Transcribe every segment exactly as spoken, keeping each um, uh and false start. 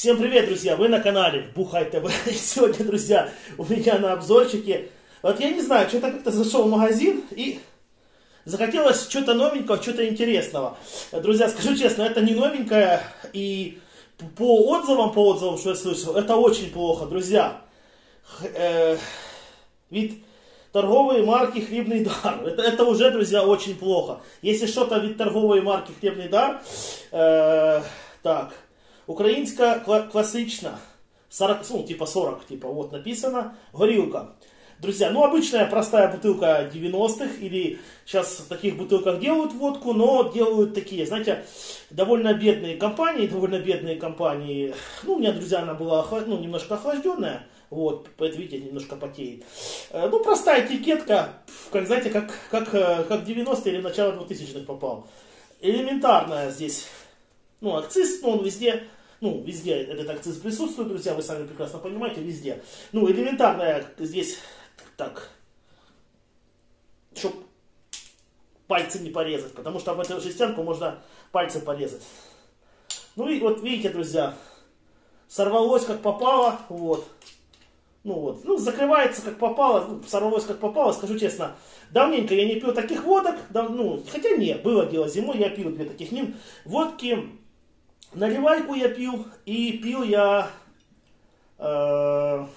Всем привет, друзья! Вы на канале Бухай ТВ. Сегодня, друзья, у меня на обзорчике. Вот я не знаю, что-то как-то зашел в магазин и захотелось что-то новенького, что-то интересного. Друзья, скажу честно, это не новенькое. И по отзывам, по отзывам, что я слышал, это очень плохо, друзья. Э, вид торговые марки «Хлебный дар». Это, это уже, друзья, очень плохо. Если что-то вид торгової марки «Хлебный дар», э, так, українська классична, сорок, ну, типа сорок, типа, вот написано, горилка. Друзья, ну обычная простая бутылка девяностых, или сейчас в таких бутылках делают водку, но делают такие, знаете, довольно бедные компании, довольно бедные компании. Ну, у меня, друзья, она была, ну, немножко охлажденная, вот, это, видите, немножко потеет. Ну, простая этикетка, как, знаете, как, как, как девяностые или начало двухтысячных попал. Элементарная здесь, ну, акциз, ну, он везде... Ну, везде этот акциз присутствует, друзья, вы сами прекрасно понимаете, везде. Ну, элементарная здесь, так, чтобы пальцы не порезать, потому что об эту жестянку можно пальцы порезать. Ну и вот видите, друзья, сорвалось как попало, вот. Ну вот, ну закрывается как попало, ну, сорвалось как попало, скажу честно. Давненько я не пил таких водок, дав, ну, хотя не, было дело зимой, я пил две таких ним водки. Наливайку я пил, и пил я, э,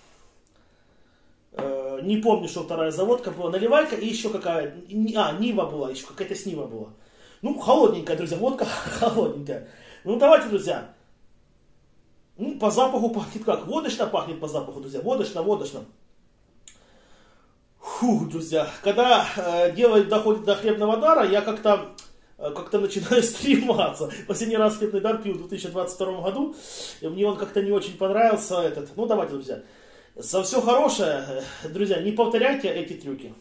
э, не помню, что вторая заводка была, наливайка и еще какая, а, Нива была, еще какая-то с Нива была. Ну, холодненькая, друзья, водка холодненькая. Ну, давайте, друзья, ну, по запаху пахнет как? Водочно пахнет по запаху, друзья, водочно, водочно. Фух, друзья, когда э, дело доходит до хлебного дара, я как-то... как-то начинаю стрематься. Последний раз «Хлебный дар» пил в две тысячи двадцать втором году. И мне он как-то не очень понравился. Этот. Ну, давайте, друзья. За все хорошее, друзья, не повторяйте эти трюки.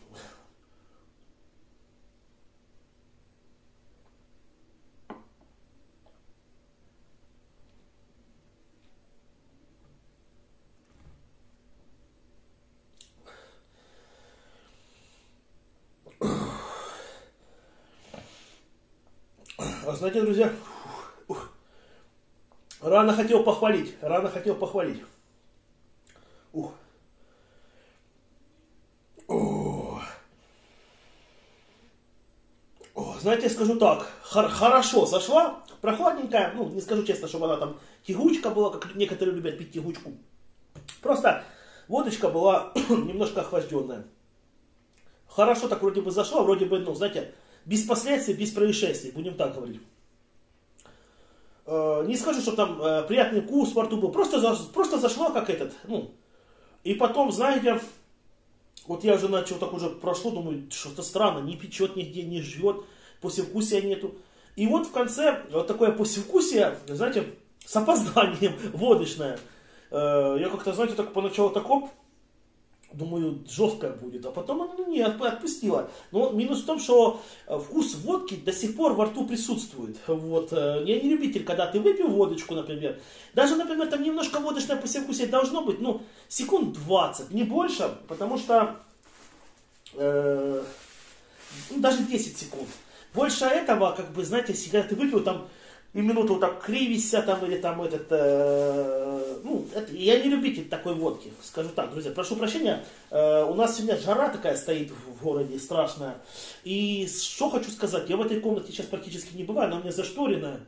Знаете, друзья, рано хотел похвалить, рано хотел похвалить. Ух. О. О, знаете, скажу так, хор хорошо зашла, прохладненькая, ну, не скажу честно, чтобы она там тягучка была, как некоторые любят пить тягучку. Просто водочка была немножко охлажденная. Хорошо так вроде бы зашла, вроде бы, ну, знаете, без последствий, без происшествий, будем так говорить. Э, не скажу, что там э, приятный вкус во рту был, просто, за, просто зашла как этот, ну. И потом, знаете, вот я уже начал, так уже прошло, думаю, что-то странно, не печет нигде, не жжет, послевкусия нету. И вот в конце вот такое послевкусие, знаете, с опозданием, водочное. Э, я как-то, знаете, так поначалу так оп, думаю, жесткая будет, а потом она не отпустила. Но минус в том, что вкус водки до сих пор во рту присутствует. Вот. Я не любитель, когда ты выпил водочку, например. Даже, например, там немножко водочное послевкусие должно быть, ну, секунд двадцать, не больше, потому что э, ну, даже десять секунд. Больше этого, как бы, знаете, когда ты выпил, там, и минуту так кривишься, там, или там этот, э, ну, это, я не любитель такой водки, скажу так, друзья, прошу прощения, э, у нас сегодня жара такая стоит в, в городе, страшная, и что хочу сказать, я в этой комнате сейчас практически не бываю, она у меня зашторенная,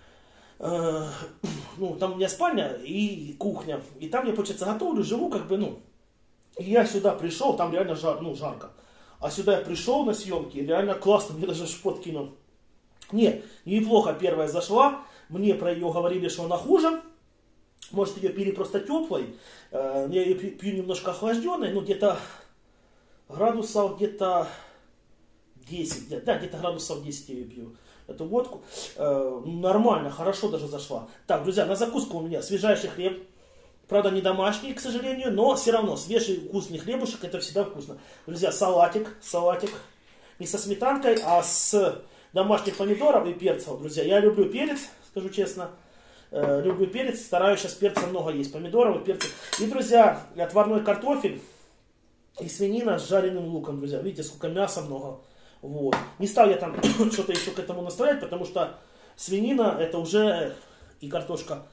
э, ну, там у меня спальня и кухня, и там я, получается, готовлю, живу, как бы, ну, и я сюда пришел, там реально жар, ну, жарко, а сюда я пришел на съемки, реально классно, мне даже шпот кинул. Нет, неплохо первая зашла, мне про ее говорили, что она хуже, может ее пили просто теплой, я ее пью немножко охлажденной, ну где-то градусов где-то десять, да, где-то градусов десять я ее пью, эту водку, нормально, хорошо даже зашла. Так, друзья, на закуску у меня свежайший хлеб, правда не домашний, к сожалению, но все равно свежий вкусный хлебушек, это всегда вкусно. Друзья, салатик, салатик, не со сметанкой, а с... домашних помидоров и перцев, друзья. Я люблю перец, скажу честно. Э, люблю перец, стараюсь сейчас перца много есть. Помидоров и перцев. И, друзья, отварной картофель и свинина с жареным луком, друзья. Видите, сколько мяса много. Вот. Не стал я там что-то еще к этому настроять, потому что свинина это уже и картошка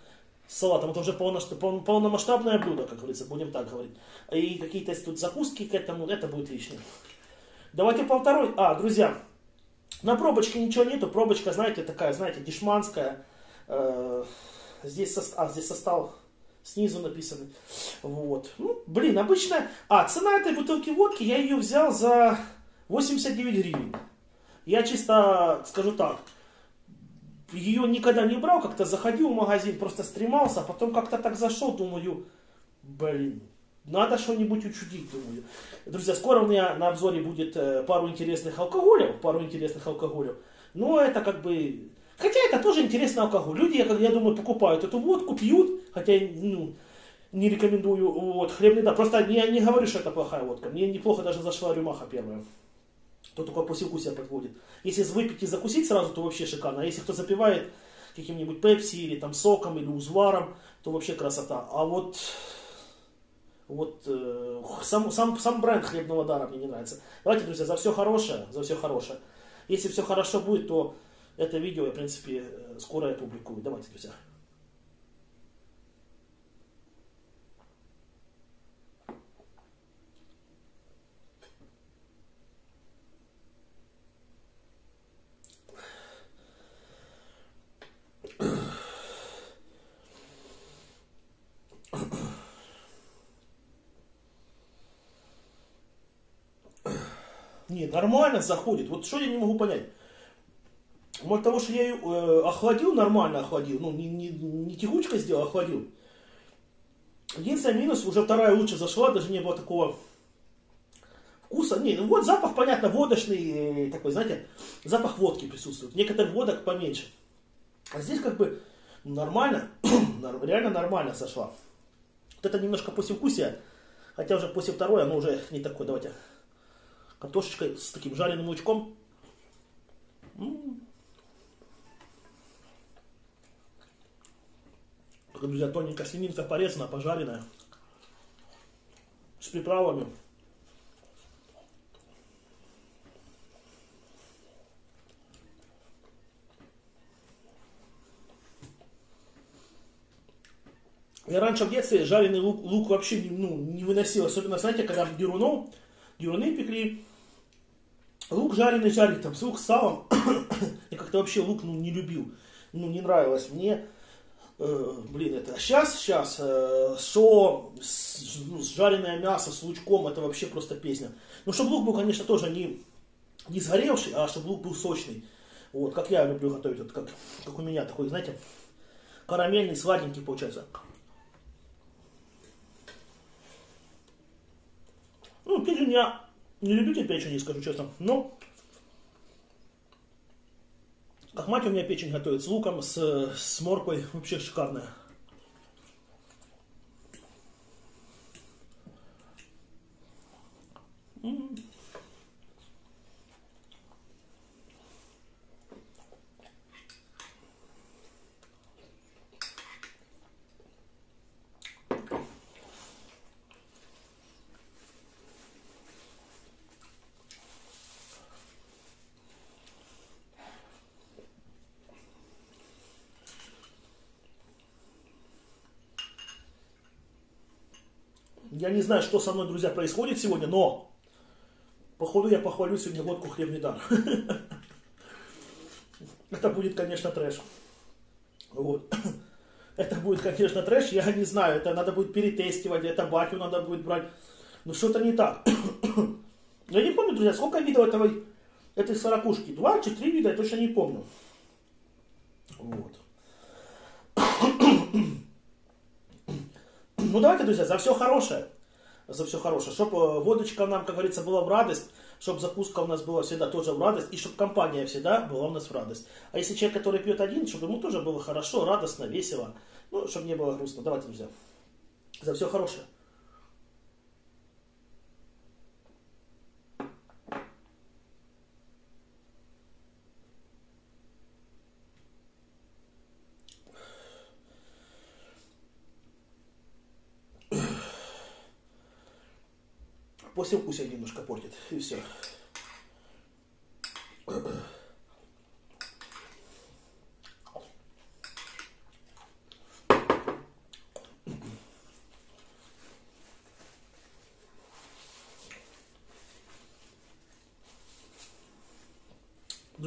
с салатом. Это уже полномасштабное блюдо, как говорится, будем так говорить. И какие-то тут закуски к этому, это будет лишним. Давайте по второй. А, друзья, на пробочке ничего нету. Пробочка, знаете, такая, знаете, дешманская. Э, здесь, состав, а, здесь состав снизу написанный. Вот. Ну, блин, обычная... А, цена этой бутылки водки, я ее взял за восемьдесят девять гривен. Я чисто скажу так. Ее никогда не брал, как-то заходил в магазин, просто стремался, а потом как-то так зашел, думаю, блин, надо что-нибудь учудить, думаю. Друзья, скоро у меня на обзоре будет пару интересных алкоголев, пару интересных алкоголев, но это как бы, хотя это тоже интересный алкоголь. Люди, я, я думаю, покупают эту водку, пьют, хотя, ну, не рекомендую, вот, хлебный, да, просто я не говорю, что это плохая водка, мне неплохо даже зашла рюмаха первая. Кто только по вкусу себя подводит. Если выпить и закусить сразу, то вообще шикарно. А если кто запивает каким-нибудь пепси или там соком или узваром, то вообще красота. А вот, вот э, сам, сам, сам бренд хлебного дара мне не нравится. Давайте, друзья, за все хорошее, за все хорошее. Если все хорошо будет, то это видео я, в принципе, скоро опубликую. Давайте, друзья. Не, нормально заходит. Вот что я не могу понять. Может того, что я ее э, охладил, нормально охладил. Ну, не, не, не тягучка сделал, охладил. Единственный минус, уже вторая лучше зашла, даже не было такого вкуса. Не, ну вот запах, понятно, водочный, такой, знаете, запах водки присутствует. Некоторых водок поменьше. А здесь как бы нормально, реально нормально сошла. Вот это немножко послевкусие, хотя уже после второй оно уже не такое. Давайте картошечкой с таким жареным лучком. Только, друзья, тоненько свининка порезана, пожаренная. С приправами. Я раньше в детстве жареный лук, лук вообще ну, не выносил. Особенно, знаете, когда дюрунов, дюруны пекли. Лук жареный жарить, там, с лук с салом. Я как-то вообще лук ну, не любил. Ну, не нравилось мне. Э, блин, это сейчас, сейчас, э, шо, с, ну, жареное мясо с лучком, это вообще просто песня. Ну, чтобы лук был, конечно, тоже не, не сгоревший, а чтобы лук был сочный. Вот, как я люблю готовить, вот, как, как у меня такой, знаете, карамельный, сладенький получается. Ну, печень я не любитель печени, скажу честно, но как мать у меня печень готовит с луком, с, с морквой, вообще шикарная. М-м. Я не знаю, что со мной, друзья, происходит сегодня, но походу я похвалю сегодня водку хлебный дар. Это будет, конечно, трэш. Вот. Это будет, конечно, трэш. Я не знаю, это надо будет перетестивать, это батю надо будет брать. Но что-то не так. Я не помню, друзья, сколько видов этого, этой сорокушки. Два, четыре вида, я точно не помню. Вот. Ну давайте, друзья, за все хорошее. За все хорошее. Чтобы водочка нам, как говорится, была в радость. Чтобы закуска у нас была всегда тоже в радость. И чтобы компания всегда была у нас в радость. А если человек, который пьет один, чтобы ему тоже было хорошо, радостно, весело. Ну, чтобы не было грустно. Давайте, друзья. За все хорошее. Послевкусие немножко портит. И все.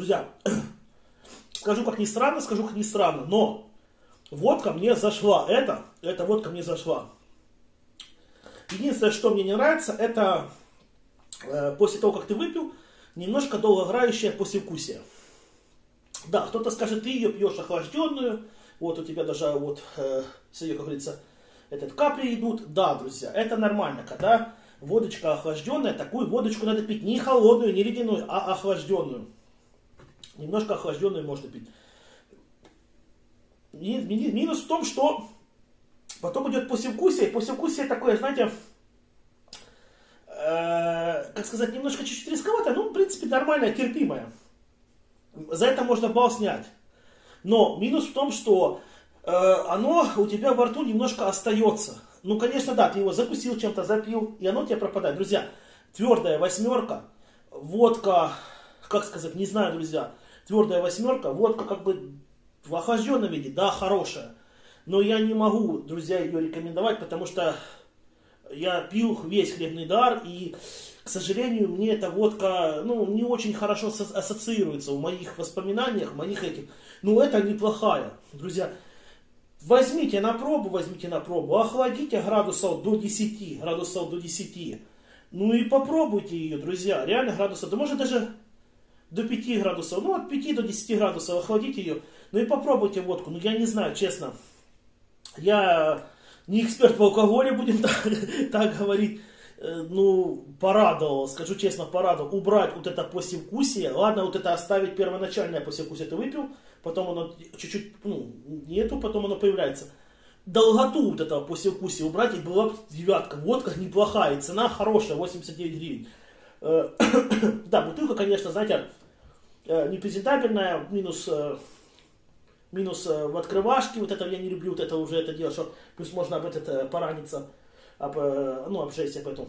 Друзья, скажу как ни странно, скажу как ни странно, но водка мне зашла. Это, эта водка мне зашла. Единственное, что мне не нравится, это э, после того, как ты выпил, немножко долгоиграющее послевкусие. Да, кто-то скажет, ты ее пьешь охлажденную, вот у тебя даже вот э, с ее, как говорится, этот капли идут. Да, друзья, это нормально, когда водочка охлажденная, такую водочку надо пить не холодную, не ледяную, а охлажденную. Немножко охлажденную можно пить. Минус в том, что потом идет послевкусие. Послевкусие такое, знаете, э, как сказать, немножко чуть-чуть рисковато, но в принципе нормальное, терпимое. За это можно балл снять. Но минус в том, что э, оно у тебя во рту немножко остается. Ну, конечно, да, ты его закусил чем-то, запил, и оно у тебя пропадает. Друзья, твердая восьмерка, водка, как сказать, не знаю, друзья, твердая восьмерка, водка как бы в охлажденном виде, да, хорошая. Но я не могу, друзья, ее рекомендовать, потому что я пил весь хлебный дар, и, к сожалению, мне эта водка, ну, не очень хорошо ассоциируется в моих воспоминаниях, в моих этих. Ну, это неплохая, друзья. Возьмите на пробу, возьмите на пробу, охладите градусов до десяти, градусов до десяти. Ну и попробуйте ее, друзья, реально градусов, да может даже до пяти градусов, ну от пяти до десяти градусов охладите ее. Ну и попробуйте водку, ну я не знаю, честно. Я не эксперт по алкоголю, будем так, так говорить. Ну, порадовал, скажу честно, порадовал. Убрать вот это послевкусие. Ладно, вот это оставить первоначальное послевкусие. Ты выпил, потом оно чуть-чуть, ну, нету, потом оно появляется. Долготу вот этого послевкусия убрать, и была девятка. Водка неплохая, цена хорошая, восемьдесят девять гривен. Да, бутылка, конечно, знаете, непрезентабельная, минус... Минус в открывашке, вот это я не люблю, вот это уже это дело, что плюс можно об этот пораниться, об, ну, обжечься поэтому.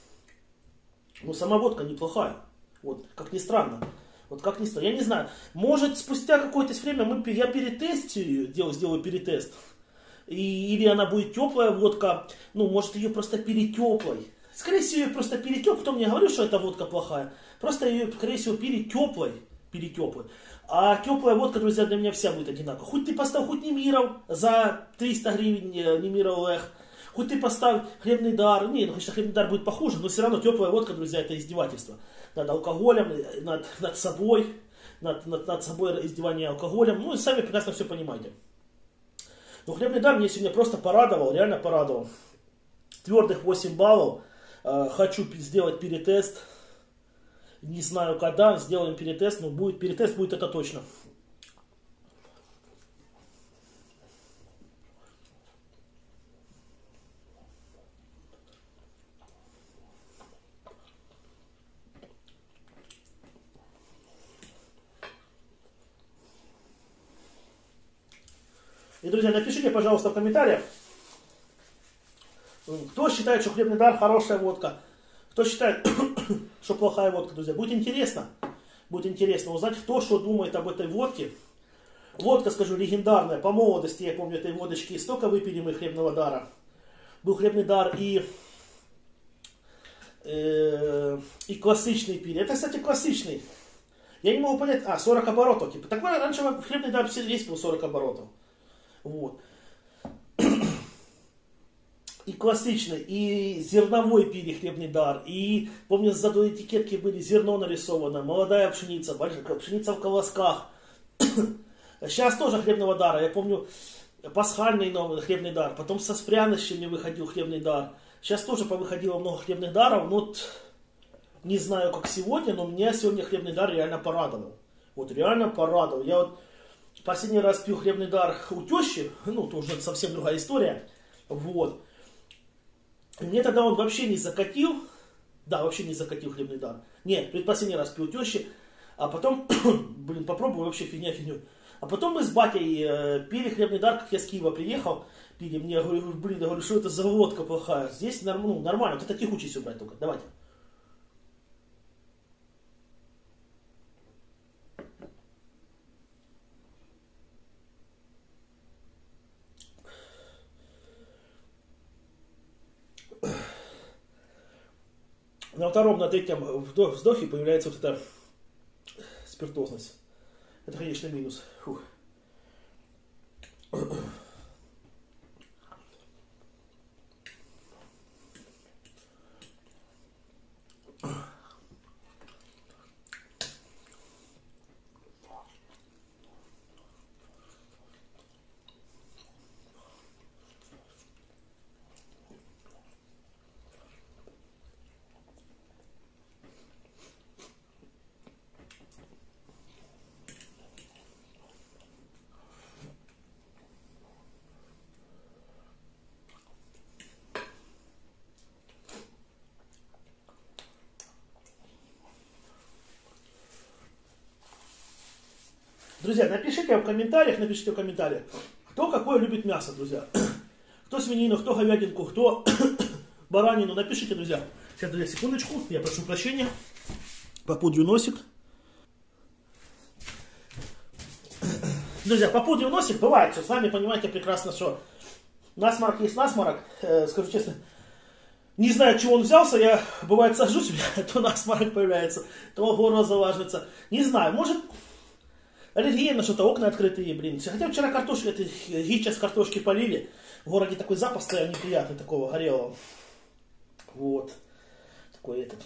Но сама водка неплохая, вот, как ни странно. Вот как ни странно, я не знаю, может спустя какое-то время мы, я перетестю ее, делаю, сделаю перетест, и, или она будет теплая водка, ну, может ее просто перетеплой. Скорее всего, ее просто перетеплой, потом я говорю, что эта водка плохая, просто ее, скорее всего, перетеплой, перетеплой. А теплая водка, друзья, для меня вся будет одинаковая. Хоть ты поставь хоть Немиров за триста гривен, Немиров Лех, хоть ты поставь хлебный дар. Не, ну, конечно, хлебный дар будет похуже, но все равно теплая водка, друзья, это издевательство. Над алкоголем, над, над собой, над, над, над собой издевание алкоголем. Ну, и сами прекрасно все понимаете. Но хлебный дар меня сегодня просто порадовал, реально порадовал. Твердых восемь баллов. Хочу сделать перетест. Не знаю когда, сделаем перетест, но будет перетест, будет это точно. И, друзья, напишите, пожалуйста, в комментариях, кто считает, что хлебный дар хорошая водка, кто считает, что плохая водка, друзья. Будет интересно, будет интересно узнать, кто что думает об этой водке. Водка, скажу, легендарная, по молодости, я помню, этой водочки, столько выпили мы хлебного дара. Был хлебный дар и, э, и классичный пили. Это, кстати, классичный. Я не могу понять, а, сорок оборотов, типа. Так раньше хлебный дар весь был сорок оборотов. Вот. И классичный, и зерновой пили хлебный дар, и, помню, за этикетки были зерно нарисовано, молодая пшеница, пшеница в колосках. Сейчас тоже хлебного дара, я помню, пасхальный новый хлебный дар, потом со пряностями выходил хлебный дар. Сейчас тоже повыходило много хлебных даров, но вот, не знаю, как сегодня, но меня сегодня хлебный дар реально порадовал. Вот реально порадовал. Я вот последний раз пил хлебный дар у тещи, ну, это уже совсем другая история, вот. И мне тогда он вообще не закатил, да, вообще не закатил хлебный дар. Нет, предпоследний раз пил у тещи, а потом, блин, попробую, вообще фигня фигню. А потом мы с батей э, пили хлебный дар, как я с Киева приехал, пили, мне, говорю, блин, я говорю, что это за водка плохая. Здесь норм, ну, нормально, вот это тихучесть убрать только, давайте. На втором, на третьем вдохе появляется вот это спиртозность. Это, конечно, минус. Фух. Друзья, напишите в комментариях, напишите в комментариях, кто какое любит мясо, друзья. Кто свинину, кто говядинку, кто баранину. Напишите, друзья. Сейчас, друзья, секундочку, я прошу прощения. Попудрю носик. Друзья, попудрю носик, бывает, что сами понимаете прекрасно, что насморк есть насморк. Э, скажу честно, не знаю, от чего он взялся, я, бывает, сажусь, то насморк появляется, то горло залаживается. Не знаю, может... аллергия на что-то, окна открытые, блин. Хотя вчера картошку, это гича с картошки полили. В городе такой запах стоял неприятный, такого горелого. Вот. Такой этот.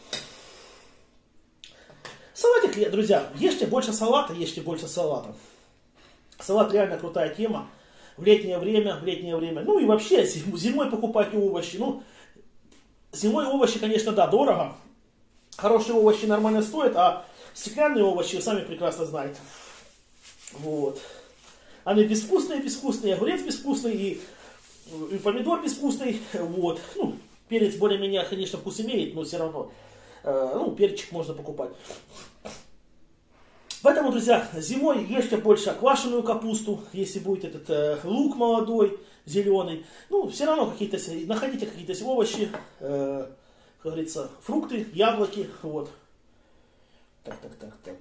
Салатик, друзья, ешьте больше салата, ешьте больше салата. Салат реально крутая тема. В летнее время, в летнее время. Ну и вообще, зимой покупать овощи. Ну, зимой овощи, конечно, да, дорого. Хорошие овощи нормально стоят, а стеклянные овощи, вы сами прекрасно знаете. Вот. Они безвкусные, безвкусные, огурец безвкусный, и, и помидор безвкусный. Вот. Ну, перец более-менее, конечно, вкус имеет, но все равно. Э, ну, перчик можно покупать. Поэтому, друзья, зимой ешьте больше квашеную капусту, если будет этот э, лук молодой, зеленый. Ну, все равно какие-то, находите какие-то овощи, э, как говорится, фрукты, яблоки. Вот. Так, так, так, так.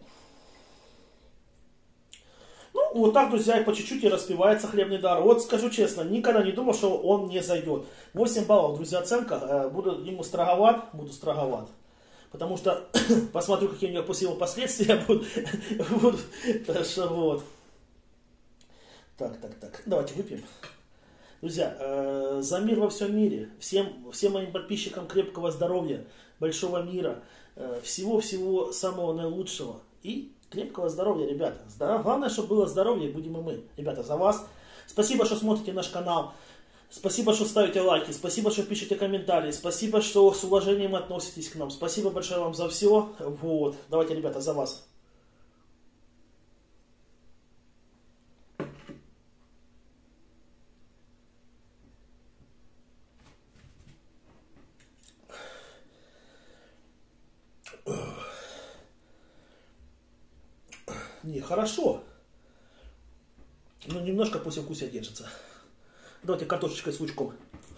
Ну, вот так, друзья, и по чуть-чуть и распевается хлебный дар. Вот скажу честно, никогда не думал, что он не зайдет. восемь баллов, друзья, оценка. Буду ему строговат, буду строговат. Потому что посмотрю, какие у него после его последствия будут. будут. Так что вот. Так, так, так. Давайте выпьем. Друзья, э, за мир во всем мире. Всем, всем моим подписчикам крепкого здоровья, большого мира. Э, всего-всего самого наилучшего. И крепкого здоровья, ребята. Здоров... Главное, чтобы было здоровье, и будем и мы. Ребята, за вас. Спасибо, что смотрите наш канал. Спасибо, что ставите лайки. Спасибо, что пишете комментарии. Спасибо, что с уважением относитесь к нам. Спасибо большое вам за все. Вот. Давайте, ребята, за вас. Не, хорошо. Но немножко послевкусие держится. Давайте картошечкой с лучком.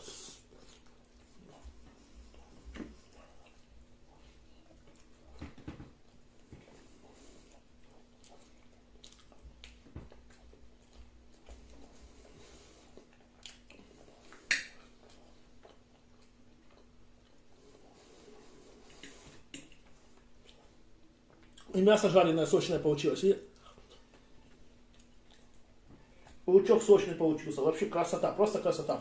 И мясо жареное, сочное получилось. И лучок сочный получился. Вообще красота, просто красота.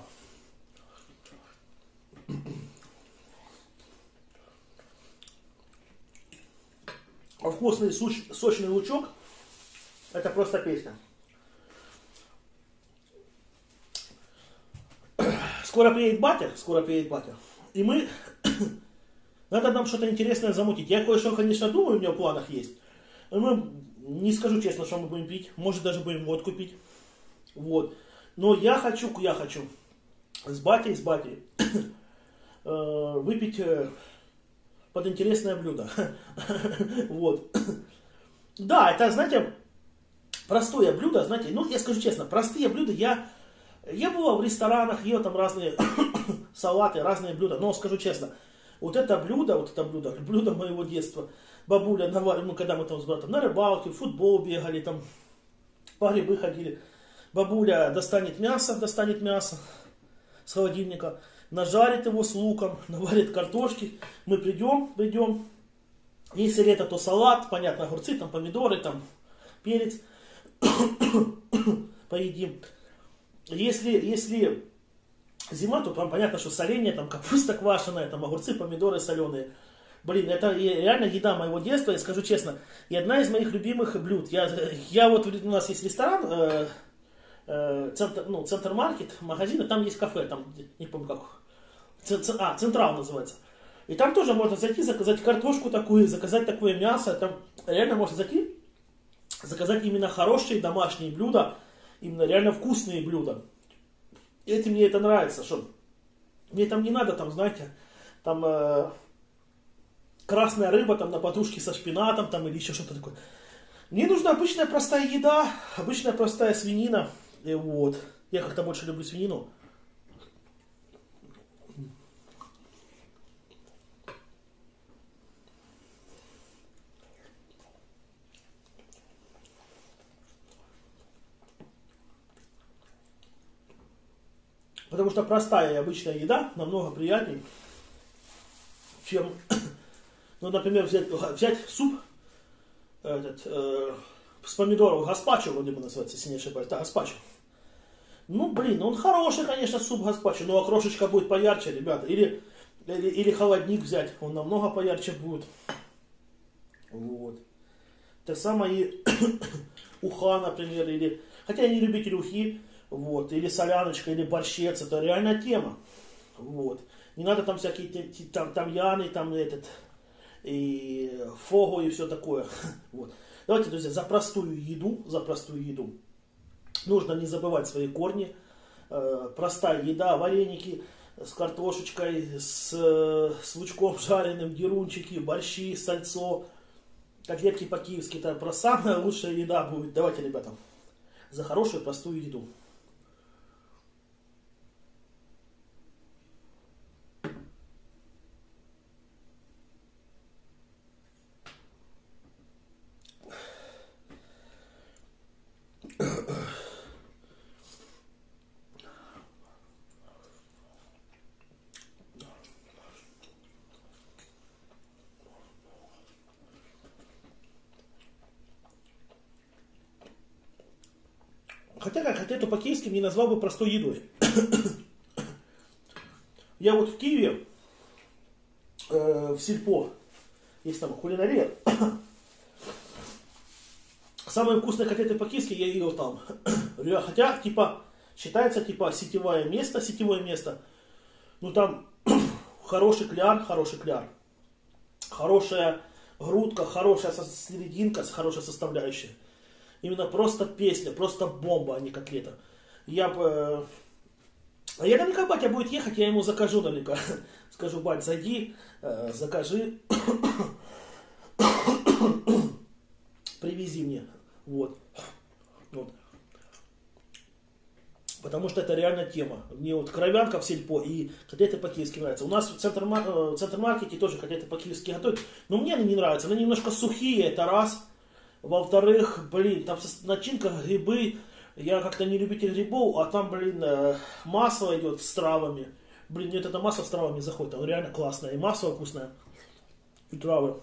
А вкусный сочный лучок, это просто песня. Скоро приедет батя, скоро приедет батя. И мы... Надо нам что-то интересное замутить. Я кое-что, конечно, думаю, у меня в планах есть. Мы, не скажу честно, что мы будем пить. Может, даже будем водку пить. Вот. Но я хочу, я хочу с батей, с батей выпить под интересное блюдо. Вот. Да, это, знаете, простое блюдо, знаете, ну, я скажу честно, простые блюда, я, я бывал в ресторанах, ел там разные салаты, разные блюда, но скажу честно, вот это блюдо, вот это блюдо, блюдо моего детства, бабуля наварила, ну, когда мы там с братом на рыбалке, в футбол бегали, там, по грибы ходили, бабуля достанет мясо, достанет мясо с холодильника, нажарит его с луком, наварит картошки, мы придем, придем, Если лето, то салат, понятно, огурцы, там помидоры, там перец поедим. Если, если зима, то понятно, что соленье, там капуста квашеная, там огурцы, помидоры соленые. Блин, это реально еда моего детства, я скажу честно, и одна из моих любимых блюд. Я, я вот, у нас есть ресторан, э, э, центр, ну, центр-маркет, магазин, и там есть кафе, там, не помню как, ц, ц, а, Централ называется. И там тоже можно зайти, заказать картошку такую, заказать такое мясо, там реально можно зайти, заказать именно хорошие домашние блюда, именно реально вкусные блюда. И этим мне это нравится, что мне там не надо, там, знаете, там... Э, красная рыба там на подушке со шпинатом там или еще что-то такое. Мне нужна обычная простая еда, обычная простая свинина. И вот. Я как-то больше люблю свинину. Потому что простая и обычная еда намного приятнее, чем... Ну, например, взять, взять суп этот, э, с помидоров, гаспачо вроде бы называется, если не ошибаюсь. Да, гаспачо. Ну, блин, он хороший, конечно, суп гаспачо, но окрошечка будет поярче, ребята. Или, или, или холодник взять, он намного поярче будет. Вот. Так самое и уха, например, или... Хотя я не любитель ухи, вот. Или соляночка, или борщец, это реальная тема. Вот. Не надо там всякие там, там яны, там этот... и фогу и все такое. Вот. Давайте, друзья, за простую еду, за простую еду нужно не забывать свои корни. Э, простая еда, вареники с картошечкой, с, с лучком жареным, дерунчики, борщи, сальцо, котлетки по-киевски. Это про самая лучшая еда будет. Давайте, ребята, за хорошую простую еду. Хотя как котлету по-киевски не назвал бы простой едой. Я вот в Киеве, э, в Сельпо, есть там кулинария. Самые вкусные котлеты по-киевски я ел там. Хотя, типа, считается, типа, сетевое место, сетевое место. Ну там хороший кляр, хороший кляр. Хорошая грудка, хорошая серединка, хорошая составляющая. Именно просто песня, просто бомба, а не котлета. Я бы... А я наверняка батя будет ехать, я ему закажу наверняка. Скажу, бать, зайди, закажи, привези мне. Вот. Вот. Потому что это реально тема. Мне вот кровянка в Сельпо и котлеты по-киевски нравятся. У нас в центр-маркете тоже котлеты по-киевски готовят. Но мне они не нравятся. Они немножко сухие, это раз. Во-вторых, блин, там начинка, грибы. Я как-то не любитель грибов, а там, блин, масло идет с травами. Блин, мне вот это масло с травами заходит. Оно реально классное. И масло вкусное. И травы.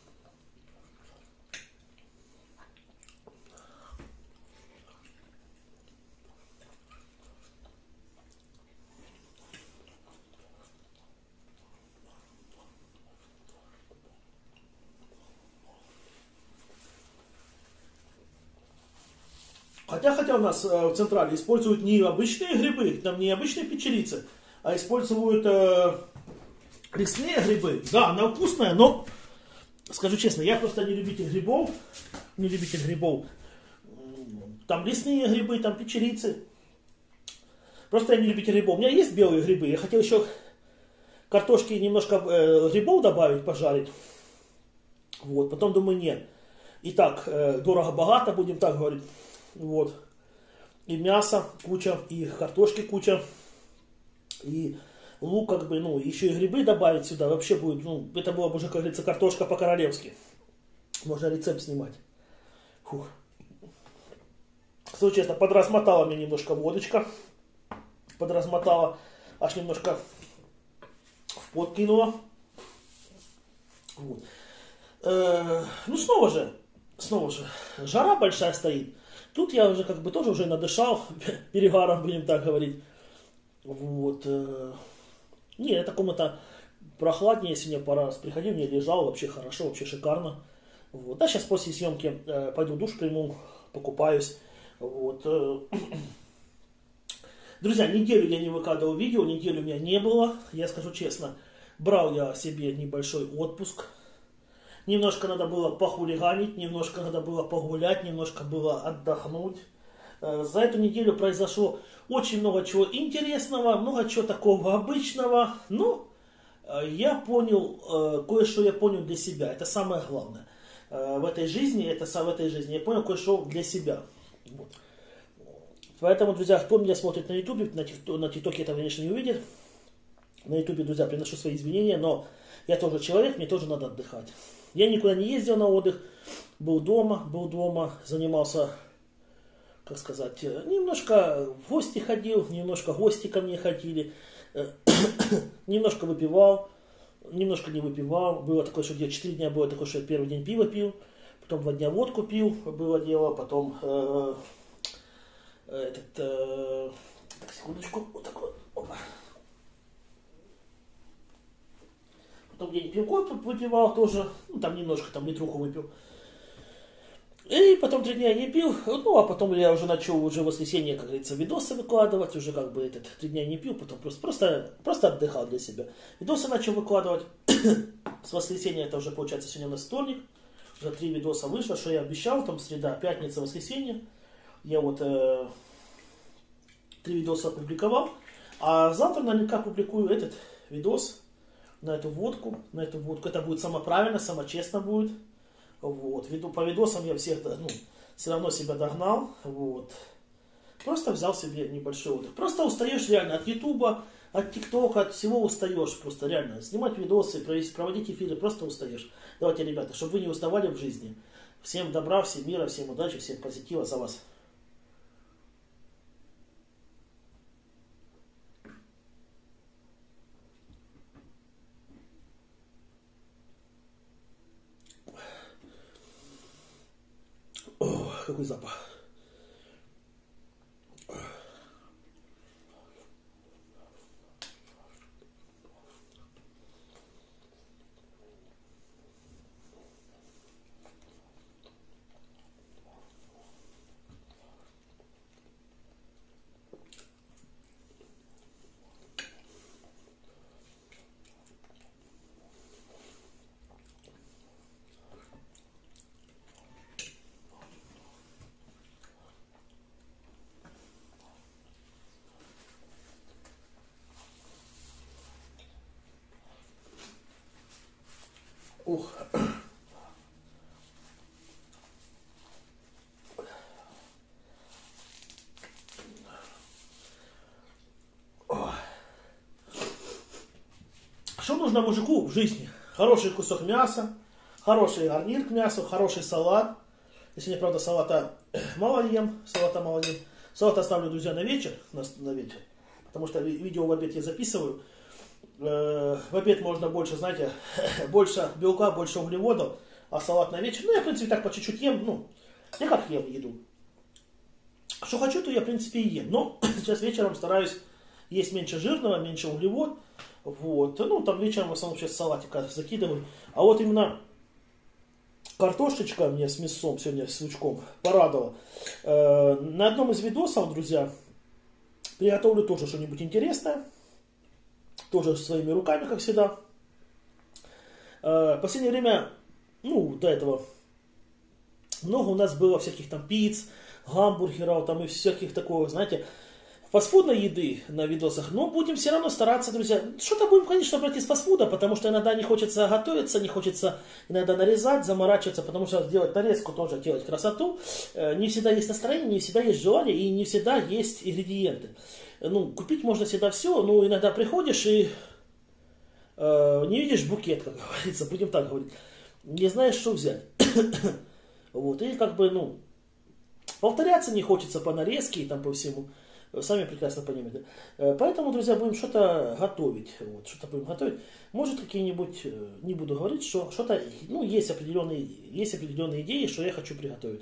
Хотя, хотя у нас э, в Централе используют не обычные грибы, там не обычные печерицы, а используют э, лесные грибы. Да, она вкусная, но, скажу честно, я просто не любитель грибов, не любитель грибов. Там лесные грибы, там печерицы. Просто я не любитель грибов. У меня есть белые грибы, я хотел еще картошки немножко э, грибов добавить, пожарить. Вот, потом думаю, нет. И так, э, дорого-богато, будем так говорить. Вот. И мясо куча, и картошки куча, и лук как бы, ну, еще и грибы добавить сюда, вообще будет, ну, это было бы уже, как говорится, картошка по-королевски. Можно рецепт снимать. Фух. Скажу честно, подразмотала мне немножко водочка, подразмотала, аж немножко в пот кинула. Вот. э, ну снова же, снова же, жара большая стоит. Тут я уже как бы тоже уже надышал перегаром, будем так говорить. Вот. Э, не, это комната прохладнее, сегодня пора раз приходил, мне лежал, вообще хорошо, вообще шикарно. Вот. А сейчас после съемки э, пойду душ приму, покупаюсь. Вот. Друзья, неделю я не выкладывал видео, неделю у меня не было, я скажу честно. Брал я себе небольшой отпуск. Немножко надо было похулиганить, немножко надо было погулять, немножко было отдохнуть. За эту неделю произошло очень много чего интересного, много чего такого обычного. Но я понял, кое-что я понял для себя. Это самое главное. В этой жизни, это в этой жизни я понял кое-что для себя. Вот. Поэтому, друзья, кто меня смотрит на ютубе, на тиктоке этого, конечно, не увидит. На ютубе, друзья, приношу свои извинения, но я тоже человек, мне тоже надо отдыхать. Я никуда не ездил на отдых, был дома, был дома, занимался, как сказать, немножко в гости ходил, немножко гости ко мне ходили, немножко выпивал, немножко не выпивал. Было такое, что где четыре дня было такое, что я первый день пиво пил, потом два дня водку пил, было дело, потом э, этот, э, так, секундочку, вот такой, опа. Потом день пивко выпивал тоже, ну там немножко, там литруху выпил. И потом три дня не пил, ну а потом я уже начал уже в воскресенье, как говорится, видосы выкладывать, уже как бы этот, три дня не пил, потом просто, просто, просто отдыхал для себя. Видосы начал выкладывать, с воскресенья, это уже получается сегодня у нас вторник, уже три видоса вышло, что я обещал, там среда, пятница, воскресенье. Я вот э, три видоса опубликовал, а завтра наверняка публикую этот видос на эту водку, на эту водку. Это будет самоправильно, самочестно будет. Вот. По видосам я всех, ну, все равно себя догнал. Вот. Просто взял себе небольшой отдых. Просто устаешь реально от ютуба, от тиктока, от всего устаешь. Просто реально. Снимать видосы, проводить эфиры, просто устаешь. Давайте, ребята, чтобы вы не уставали в жизни. Всем добра, всем мира, всем удачи, всем позитива за вас. О, какой запах. Ух. Что нужно мужику в жизни? Хороший кусок мяса, хороший гарнир к мясу, хороший салат. Если не правда салата мало ем, салата мало ем. Салат оставлю, друзья, на вечер, на, на вечер, потому что видео в обед я записываю. В обед можно больше, знаете, больше белка, больше углеводов, а салат на вечер, ну, я, в принципе, так по чуть-чуть ем, ну, я как ем еду. Что хочу, то я, в принципе, и ем. Но сейчас вечером стараюсь есть меньше жирного, меньше углевод, вот, ну, там вечером в основном сейчас салатика закидываю. А вот именно картошечка мне с мясом сегодня, с лучком, порадовала. На одном из видосов, друзья, приготовлю тоже что-нибудь интересное. Тоже своими руками, как всегда. В последнее время, ну, до этого, много у нас было всяких там пиц, гамбургеров, там и всяких такого, знаете, фастфудной еды на видосах. Но будем все равно стараться, друзья. Что-то будем, конечно, брать из фастфуда, потому что иногда не хочется готовиться, не хочется иногда нарезать, заморачиваться, потому что делать нарезку тоже, делать красоту. Не всегда есть настроение, не всегда есть желание и не всегда есть ингредиенты. Ну, купить можно всегда все, но иногда приходишь и э, не видишь букет, как говорится, будем так говорить. Не знаешь, что взять. Вот, и как бы, ну, повторяться не хочется по нарезке и там по всему. Сами прекрасно понимаете. Поэтому, друзья, будем что-то готовить. Вот, что-то будем готовить. Может, какие-нибудь, не буду говорить, что что-то, ну, есть определенные, есть определенные идеи, что я хочу приготовить.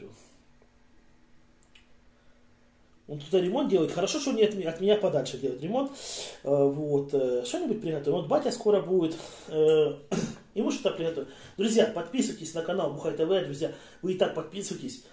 Он тут ремонт делает. Хорошо, что не от меня, от меня подальше делает ремонт. Вот. Что-нибудь приготовим. Вот батя скоро будет. Ему что-то приготовить. Друзья, подписывайтесь на канал Бухай ТВ. Друзья, вы и так подписывайтесь.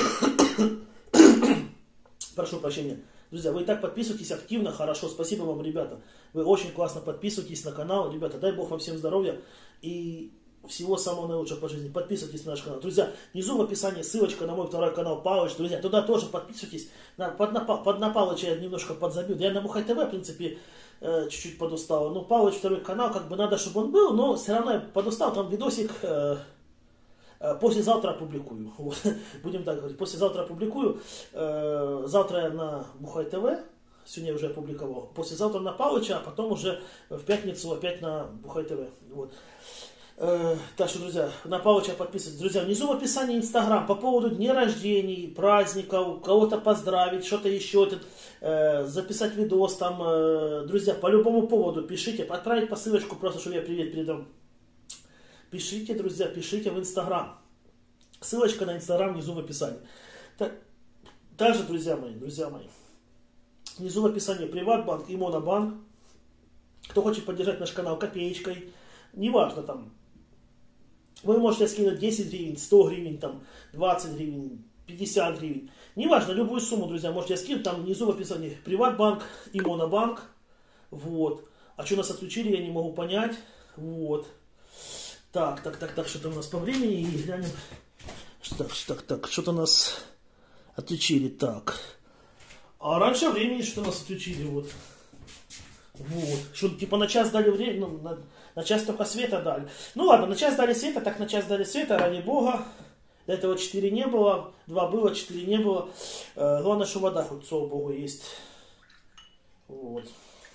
Прошу прощения. Друзья, вы и так подписывайтесь активно, хорошо. Спасибо вам, ребята. Вы очень классно подписываетесь на канал. Ребята, дай Бог вам всем здоровья и всего самого наилучшего по жизни. Подписывайтесь на наш канал. Друзья, внизу в описании ссылочка на мой второй канал Палыч. Друзья, туда тоже подписывайтесь. На, под, на, под на Палыча я немножко подзабил. Я на Бухай ТВ, в принципе, э, чуть-чуть подустал. Но Палыч второй канал, как бы надо, чтобы он был, но все равно я подустал. Там видосик... Э, Послезавтра опубликую. Вот. Будем так говорить. Послезавтра опубликую. Завтра я на Бухай ТВ. Сегодня я уже опубликовал. Послезавтра на Палыча, а потом уже в пятницу опять на Бухай ТВ. Вот. Так что, друзья, на Палыча подписывайтесь. Друзья, внизу в описании Инстаграм по поводу дней рождений, праздников, кого-то поздравить, что-то еще, записать видос там. Друзья, по любому поводу пишите, отправить по ссылочку, просто чтобы я привет передал. Пишите, друзья, пишите в Инстаграм. Ссылочка на Инстаграм внизу в описании. Так, также, друзья мои, друзья мои, внизу в описании Приватбанк и Монобанк. Кто хочет поддержать наш канал копеечкой, неважно там, вы можете скинуть десять гривен, сто гривен, там, двадцать гривен, пятьдесят гривен. Неважно, любую сумму, друзья, можете скинуть. Там внизу в описании Приватбанк и Монобанк. Вот. А что нас отключили, я не могу понять. Вот. Так, так, так, так, что-то у нас по времени, и глянем. Так, так, так, что-то нас отключили, так. А раньше времени что-то нас отключили, вот. Вот. Что, типа на час дали время, ну, на, на час только света дали. Ну ладно, на час дали света, так на час дали света, ради бога. До этого четыре не было, два было, четыре не было. Э, главное, что вода хоть, слава богу, есть. Вот.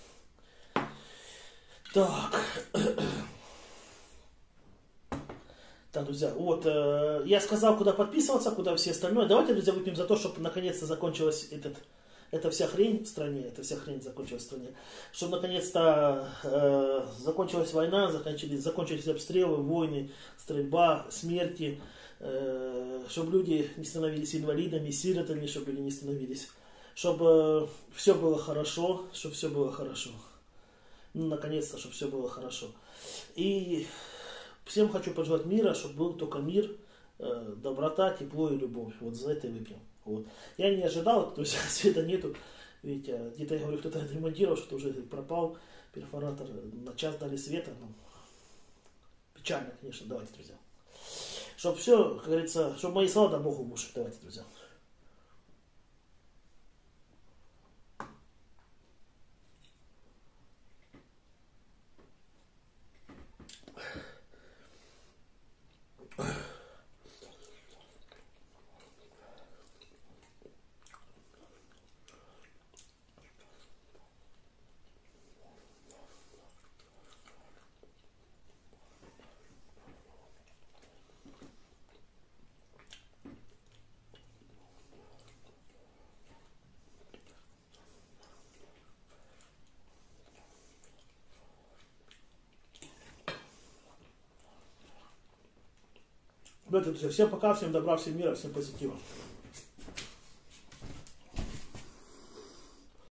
Так. Так, друзья, вот, э, я сказал, куда подписываться, куда все остальное. Давайте, друзья, выпьем за то, чтобы наконец-то закончилась этот, эта вся хрень в стране, эта вся хрень закончилась в стране. Чтобы наконец-то э, закончилась война, закончились, закончились обстрелы, войны, стрельба, смерти. Э, чтобы люди не становились инвалидами, сиротами, чтобы люди не становились. Чтобы э, все было хорошо, чтобы все было хорошо. Ну, наконец-то, чтобы все было хорошо. И... Всем хочу пожелать мира, чтобы был только мир, э, доброта, тепло и любовь. Вот за это и выпьем. Вот. Я не ожидал, то есть света нету. Видите, где-то я говорю, кто-то отремонтировал, что уже пропал перфоратор. На час дали света. Ну, печально, конечно. Давайте, друзья. Чтобы все, как говорится, чтобы мои слова да Богу в уши. Давайте, друзья. Давайте, друзья, всем пока, всем добра, всем мира, всем позитива.